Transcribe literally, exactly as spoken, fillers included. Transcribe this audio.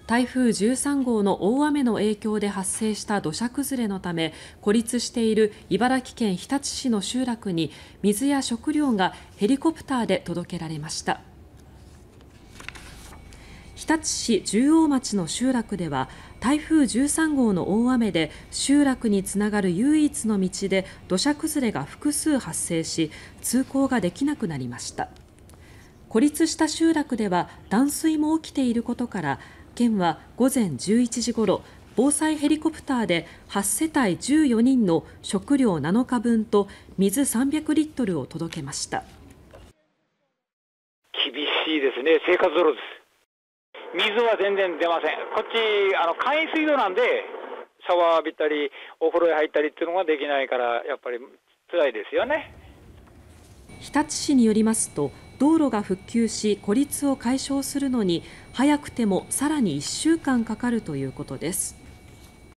台風じゅうさん号の大雨の影響で発生した土砂崩れのため孤立している茨城県日立市の集落に水や食料がヘリコプターで届けられました。日立市十王町の集落では台風じゅうさん号の大雨で集落につながる唯一の道で土砂崩れが複数発生し通行ができなくなりました。孤立した集落では断水も起きていることから県は午前じゅういちじごろ防災ヘリコプターではちせたいじゅうよにんの食料なのかぶんと水さんびゃくリットルを届けました。 厳しいですね。生活泥です。水は全然出ません。こっちあの簡易水道なんでシャワー浴びたりお風呂へ入ったりっていうのができないからやっぱり辛いですよね。 日立市によりますと道路が復旧し孤立を解消するのに早くてもさらにいっしゅうかんかかるということです。